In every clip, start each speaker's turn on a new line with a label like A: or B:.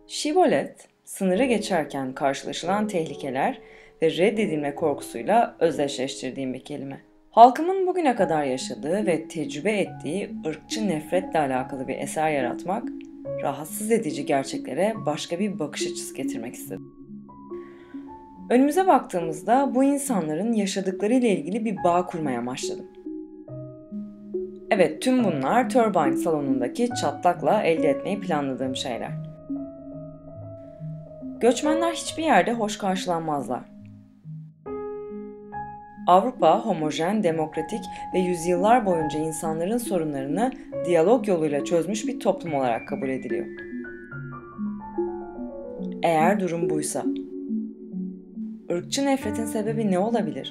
A: Şivolet, sınırı geçerken karşılaşılan tehlikeler ve reddedilme korkusuyla özdeşleştirdiğim bir kelime. Halkımın bugüne kadar yaşadığı ve tecrübe ettiği ırkçı nefretle alakalı bir eser yaratmak, rahatsız edici gerçeklere başka bir bakış açısı getirmek istedim. Önümüze baktığımızda bu insanların yaşadıkları ile ilgili bir bağ kurmaya başladım. Evet, tüm bunlar Turbine salonundaki çatlakla elde etmeyi planladığım şeyler. Göçmenler hiçbir yerde hoş karşılanmazlar. Avrupa homojen, demokratik ve yüzyıllar boyunca insanların sorunlarını diyalog yoluyla çözmüş bir toplum olarak kabul ediliyor. Eğer durum buysa, ırkçı nefretin sebebi ne olabilir?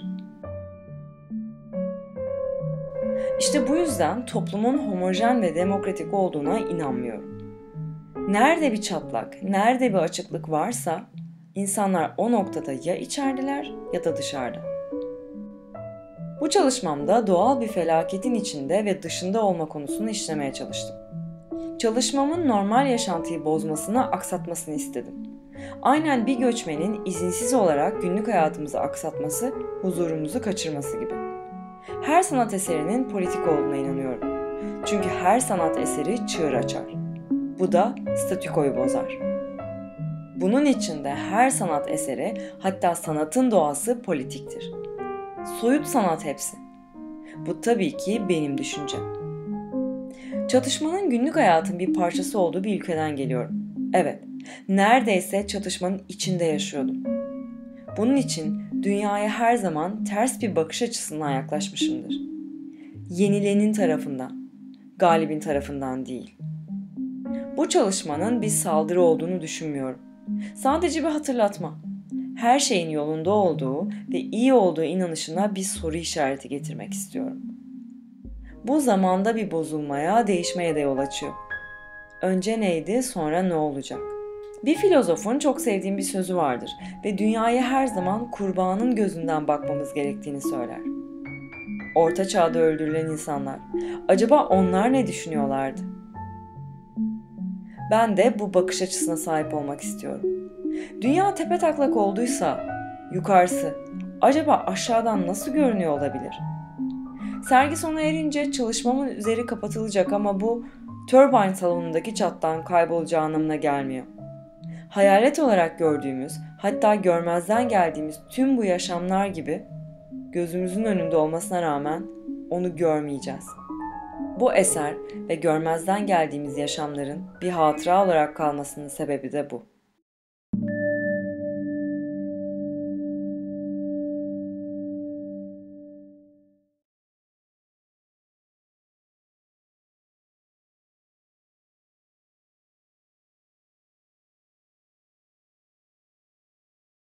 A: İşte bu yüzden toplumun homojen ve demokratik olduğuna inanmıyorum. Nerede bir çatlak, nerede bir açıklık varsa insanlar o noktada ya içerideler ya da dışarıda. Bu çalışmamda doğal bir felaketin içinde ve dışında olma konusunu işlemeye çalıştım. Çalışmamın normal yaşantıyı bozmasını, aksatmasını istedim. Aynen bir göçmenin izinsiz olarak günlük hayatımızı aksatması, huzurumuzu kaçırması gibi. Her sanat eserinin politik olduğuna inanıyorum. Çünkü her sanat eseri çığır açar. Bu da statükoyu bozar. Bunun için de her sanat eseri, hatta sanatın doğası politiktir. Soyut sanat hepsi. Bu tabii ki benim düşüncem. Çatışmanın günlük hayatın bir parçası olduğu bir ülkeden geliyorum. Evet, neredeyse çatışmanın içinde yaşıyordum. Bunun için dünyaya her zaman ters bir bakış açısından yaklaşmışımdır. Yenilenin tarafından, galibin tarafından değil. Bu çalışmanın bir saldırı olduğunu düşünmüyorum. Sadece bir hatırlatma. Her şeyin yolunda olduğu ve iyi olduğu inanışına bir soru işareti getirmek istiyorum. Bu zamanda bir bozulmaya, değişmeye de yol açıyor. Önce neydi, sonra ne olacak? Bir filozofun çok sevdiğim bir sözü vardır ve dünyaya her zaman kurbanın gözünden bakmamız gerektiğini söyler. Orta Çağ'da öldürülen insanlar, acaba onlar ne düşünüyorlardı? Ben de bu bakış açısına sahip olmak istiyorum. Dünya tepetaklak olduysa, yukarısı, acaba aşağıdan nasıl görünüyor olabilir? Sergi sona erince çalışmamın üzeri kapatılacak ama bu Turbine salonundaki çattan kaybolacağı anlamına gelmiyor. Hayalet olarak gördüğümüz, hatta görmezden geldiğimiz tüm bu yaşamlar gibi gözümüzün önünde olmasına rağmen onu görmeyeceğiz. Bu eser ve görmezden geldiğimiz yaşamların bir hatıra olarak kalmasının sebebi de bu.